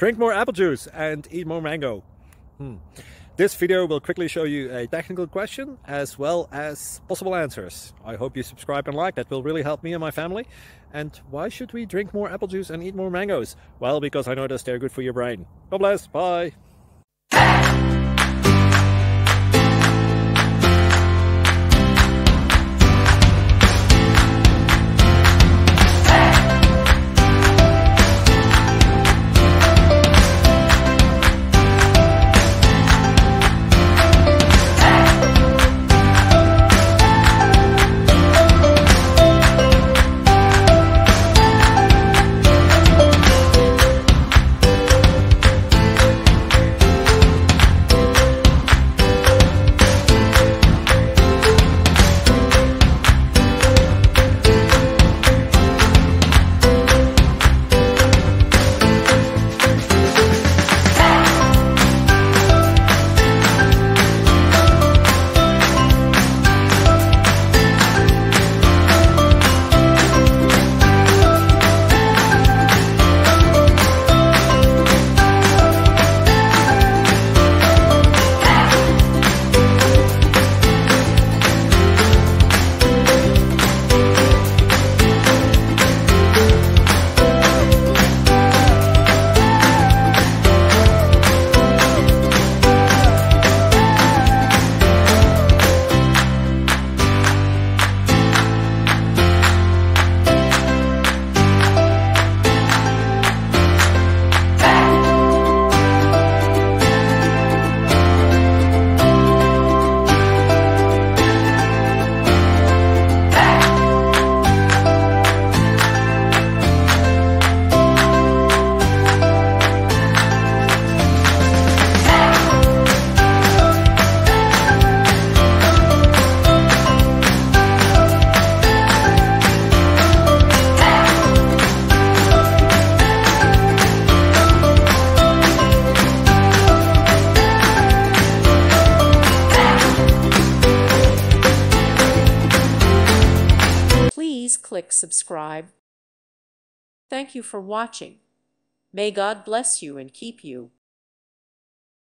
Drink more apple juice and eat more mango. This video will quickly show you a technical question as well as possible answers. I hope you subscribe and like. That will really help me and my family. And why should we drink more apple juice and eat more mangoes? Well, because I noticed they're good for your brain. God bless. Bye. Please click subscribe. Thank you for watching. May God bless you and keep you.